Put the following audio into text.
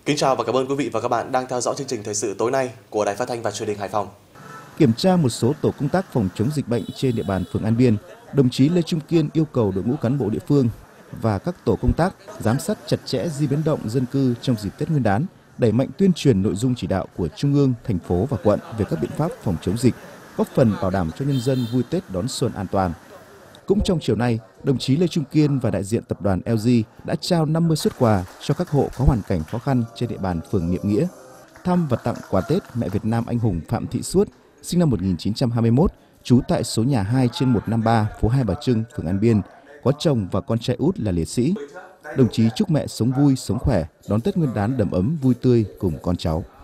Kính chào và cảm ơn quý vị và các bạn đang theo dõi chương trình thời sự tối nay của Đài Phát thanh và Truyền hình Hải Phòng. Kiểm tra một số tổ công tác phòng chống dịch bệnh trên địa bàn phường An Biên, đồng chí Lê Trung Kiên yêu cầu đội ngũ cán bộ địa phương và các tổ công tác giám sát chặt chẽ di biến động dân cư trong dịp Tết Nguyên đán, đẩy mạnh tuyên truyền nội dung chỉ đạo của Trung ương, thành phố và quận về các biện pháp phòng chống dịch, góp phần bảo đảm cho nhân dân vui Tết đón xuân an toàn. Cũng trong chiều nay, đồng chí Lê Trung Kiên và đại diện tập đoàn LG đã trao 50 suất quà cho các hộ có hoàn cảnh khó khăn trên địa bàn phường Niệm Nghĩa, thăm và tặng quà Tết mẹ Việt Nam anh hùng Phạm Thị Suốt, sinh năm 1921, trú tại số nhà 2 trên 153 phố Hai Bà Trưng, phường An Biên, có chồng và con trai út là liệt sĩ. Đồng chí chúc mẹ sống vui, sống khỏe, đón Tết Nguyên đán đầm ấm vui tươi cùng con cháu.